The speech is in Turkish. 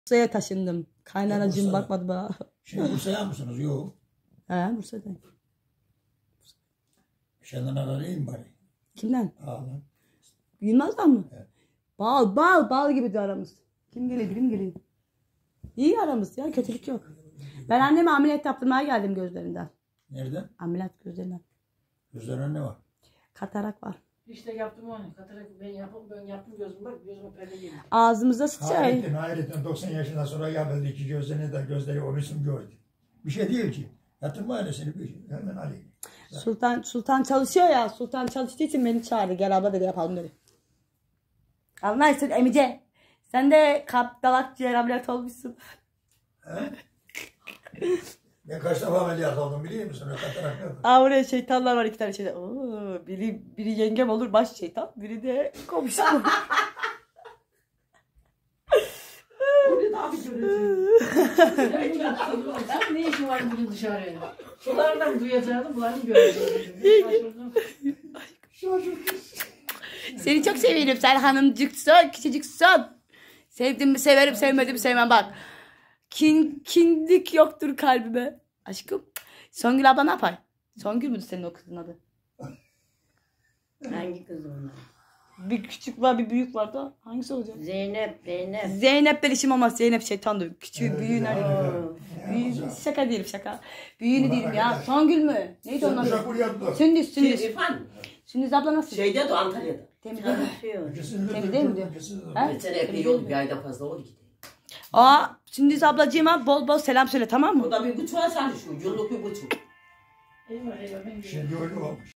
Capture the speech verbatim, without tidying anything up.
Bursa'ya taşındım. Kaynanacığım Bursa'da. bakmadı bana. Şimdi Bursa'ya mısınız? Yok. He Bursa'dayım. Senden arayayım bari. Kimden? Ağlan. Yılmaz'dan mı? Evet. Bal bal bal gibi de aramız. Kim geliyor kim geliyor. İyi aramız ya, kötülük yok. Ben anneme ameliyat yaptırmaya geldim gözlerinden. Nereden? Ameliyat gözlerinden. Gözlerinde ne var? Katarak var. İşte yaptım onu. Katarak ben yaptım, ben yaptım gözüm bak, gözüme perde girdi. Ağzımıza sıçrar. Hayrettin, hayrettin doksan yaşından sonra geldi iki gözlerini de gözleri o resim gördü. Bir şey değil ki. Yatırma ailesini bir şey. Hemen alayım. Sultan Sultan çalışıyor ya. Sultan çalıştığı için beni çağırdı. Gel abla dedi, yapalım dedi. Anlarsın emice. Sen de kalp dalak ciğer ameliyat olmuşsun. He? Ben kaç defa ameliyat oldum biliyor musun? O katarak ne var? Aa buraya şeytanlar var, iki tane şeytan. Oo, biri, biri yengem olur baş şeytan. Biri de komşu. Bunu da abi göreceğim. Ne işin var bugün dışarıya? Sulardan duyacaktım, bularını göreceğim. Şaşırdım. Seni çok severim. Sen hanımcıksın, küçücüksün. Sevdim mi severim, sevmedim mi sevmem bak. Kin, kindik yoktur kalbime. Aşkım. Songül abla ne yapar? Songül müdür senin o kızın adı? Hangi kız onlar? Bir küçük var, bir büyük var da. Hangisi olacak? Zeynep, Zeynep. Zeynep'ten işim olmaz. Zeynep şeytandır. Küçüğü, Evet, büyüğün evet, arıyor. evet. Büyüğün, Evet. şaka değilim şaka. Büyüğünü Ulan değilim ya. arkadaş. Songül mü? Neydi onun Sen adı? uşak yaptılar. Sündüz, Şey, Sündüz. İrfan. Sündüz abla nasıl? Şeyde de Antalya'da. Temiz değil mi? Çalışıyor. İkisini de Temiz değil mi diyor? ikisini de- Ha? Geçen epey yol bir aydan fazla oldu gitti. Aa, Sündüz ablacığıma bol bol selam söyle, tamam mı? O da bir buçuğa çalışıyor. Yıllık bir buçuk. Eyvah eyvah ben Şimdi öyle olmuş.